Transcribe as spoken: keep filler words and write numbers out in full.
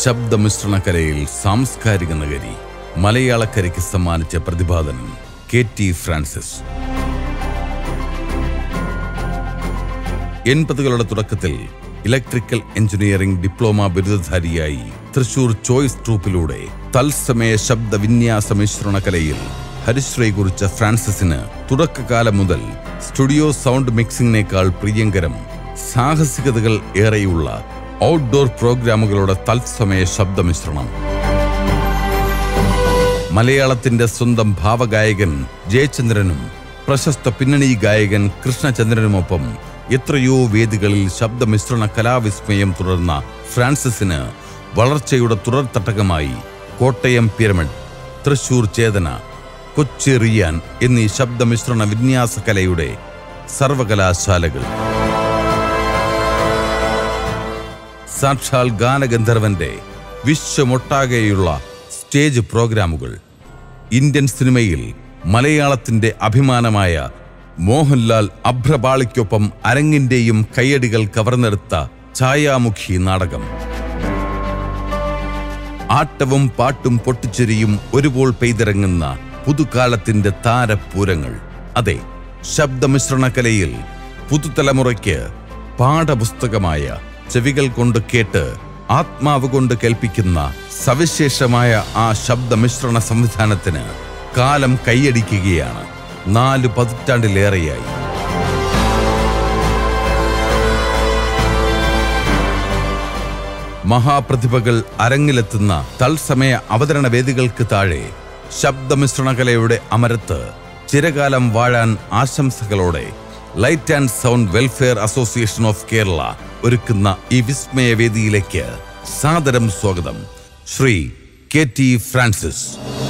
ശബ്ദമിശ്രണകലയിൽ സാംസ്കാരിക നഗരി മലയാളക്കരയ്ക്ക് സമ്മാനിച്ച പ്രതിപാദനൻ കെ ടി ഫ്രാൻസിസ്. എൺപതുകളുടെ തുടക്കത്തിൽ ഇലക്ട്രിക്കൽ എഞ്ചിനീയറിംഗ് ഡിപ്ലോമ ബിരുദധാരിയായി തൃശൂർ ചോയ്സ് ട്രൂപ്പിലൂടെ തത്സമയ ശബ്ദ വിന്യാസ മിശ്രണകലയിൽ ഹരിശ്രീ കുറിച്ച ഫ്രാൻസിസിന് തുടക്കകാലം മുതൽ സ്റ്റുഡിയോ സൗണ്ട് മിക്സിംഗിനേക്കാൾ പ്രിയങ്കരം സാഹസികതകൾ ഏറെയുള്ള ഔട്ട്ഡോർ പ്രോഗ്രാമുകളുടെ തത്സമയ ശബ്ദമിശ്രണം. മലയാളത്തിന്റെ സ്വന്തം ഭാവഗായകൻ ജയചന്ദ്രനും പ്രശസ്ത പിന്നണി ഗായകൻ കൃഷ്ണചന്ദ്രനുമൊപ്പം എത്രയോ വേദികളിൽ ശബ്ദമിശ്രണ കലാവിസ്മയം തുടർന്ന ഫ്രാൻസിസിന് വളർച്ചയുടെ തുടർത്തട്ടകമായി കോട്ടയം പിരമിഡ്, തൃശൂർ ചേതന, കൊച്ചി റിയാൻ എന്നീ ശബ്ദമിശ്രണ വിന്യാസ കലയുടെ സർവകലാശാലകൾ. സാക്ഷാൽ ഗാനഗന്ധർവന്റെ വിശ്വമൊട്ടാകെയുള്ള സ്റ്റേജ് പ്രോഗ്രാമുകൾ. ഇന്ത്യൻ സിനിമയിൽ മലയാളത്തിന്റെ അഭിമാനമായ മോഹൻലാൽ അഭ്രപാളിക്കൊപ്പം അരങ്ങിന്റെയും കയ്യടികൾ കവർന്നെടുത്ത ഛായാമുഖി നാടകം. ആട്ടവും പാട്ടും പൊട്ടിച്ചിരിയും ഒരുപോൾ പെയ്തിറങ്ങുന്ന പുതുകാലത്തിന്റെ താരപൂരങ്ങൾ. അതെ, ശബ്ദമിശ്രണകലയിൽ പുതുതലമുറയ്ക്ക് പാഠപുസ്തകമായ, ചെവികൾ കൊണ്ട് കേട്ട് ആത്മാവ് കൊണ്ട് കേൾപ്പിക്കുന്ന സവിശേഷമായ ആ ശബ്ദമിശ്രണ സംവിധാനത്തിന് കാലം കൈയടിക്കുകയാണ്. നാല് പതിറ്റാണ്ടിലേറെയായി. മഹാപ്രതിഭകൾ അരങ്ങിലെത്തുന്ന തത്സമയ അവതരണ വേദികൾക്ക് താഴെ ശബ്ദമിശ്രണകലയുടെ അമരത്ത് ചിരകാലം വാഴാൻ ആശംസകളോടെ light and sound welfare association of Kerala ഒരുക്കുന്ന ഈ വിസ്മയ വേദിയിലേക്ക് സാദരം സ്വാഗതം ശ്രീ കെ ടി ഫ്രാൻസിസ്.